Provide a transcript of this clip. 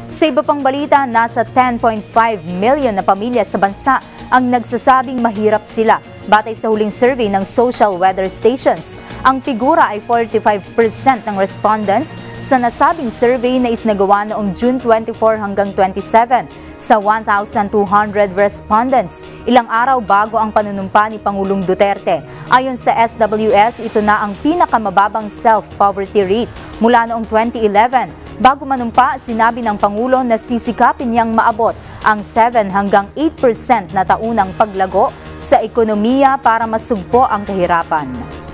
Sa iba pang balita, nasa 10.5 million na pamilya sa bansa ang nagsasabing mahirap sila batay sa huling survey ng social weather stations. Ang figura ay 45% ng respondents sa nasabing survey na isnagawa noong June 24 hanggang 27 sa 1,200 respondents, ilang araw bago ang panunumpa ni Pangulong Duterte. Ayon sa SWS, ito na ang pinakamababang self-poverty rate mula noong 2011. Bago manumpa, sinabi ng Pangulo na sisikapin niyang maabot ang 7 hanggang 8% na taunang paglago sa ekonomiya para masugpo ang kahirapan.